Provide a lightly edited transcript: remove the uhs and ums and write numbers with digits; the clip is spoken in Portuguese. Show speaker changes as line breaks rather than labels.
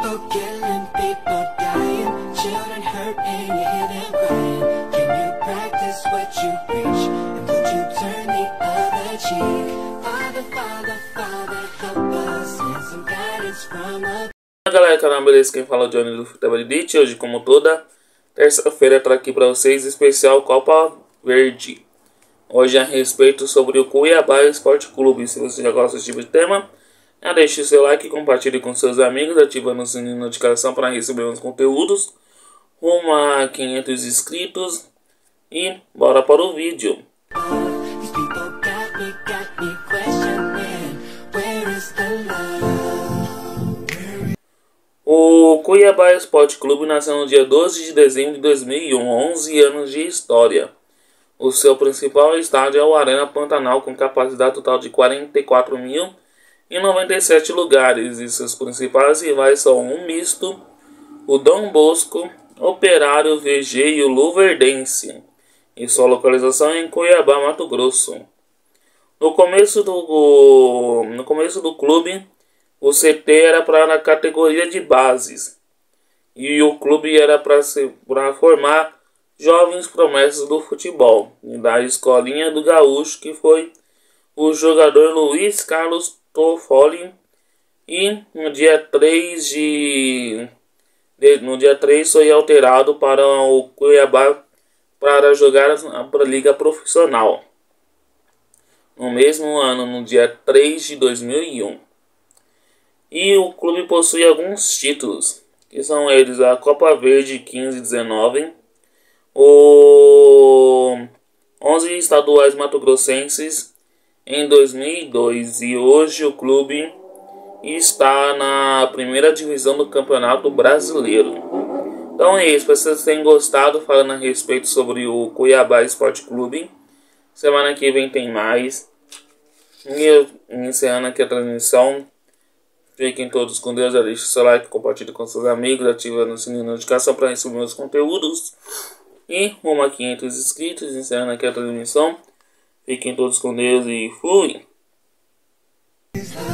People killing, people dying, children hurt and you hear them crying. Can you practice what you preach? And would you turn the other cheek? Father, Father, Father, help us. Send some guidance from above.
Fala galera, canal, beleza? Quem fala é o Johnny do Futebol Elite. Hoje, como toda terça-feira, trago aqui para vocês especial Copa Verde. Hoje a respeito sobre o Cuiabá Esporte Clube. Se você já gosta desse tipo de tema, deixe o seu like, compartilhe com seus amigos, ativando o sininho de notificação para receber os conteúdos. Rumo a 500 inscritos e bora para o vídeo.
These people got me questioning, where is the love?
O Cuiabá Esporte Clube nasceu no dia 12 de dezembro de 2001, 11 anos de história. O seu principal estádio é o Arena Pantanal, com capacidade total de 44.097 lugares, e seus principais rivais são o Misto, o Dom Bosco, Operário, VG e o Luverdense, e sua localização é em Cuiabá, Mato Grosso. No começo do clube, o CT era para a categoria de bases, e o clube era para formar jovens promessas do futebol, e da escolinha do Gaúcho, que foi o jogador Luiz Carlos Toffoli, e no dia 3 foi alterado para o Cuiabá para jogar a liga profissional. No mesmo ano, no dia 3 de 2001. E o clube possui alguns títulos, que são eles a Copa Verde 15-19, o 11 estaduais mato-grossenses em 2002, e hoje o clube está na primeira divisão do Campeonato Brasileiro. Então é isso, espero que vocês tenham gostado falando a respeito sobre o Cuiabá Esporte Clube. Semana que vem tem mais. E eu encerrando aqui a transmissão. Fiquem todos com Deus, deixe seu like, compartilhe com seus amigos, ativando o sininho de notificação para receber meus conteúdos. E rumo a 500 inscritos, encerrando aqui a transmissão. Fiquem todos com Deus e fui!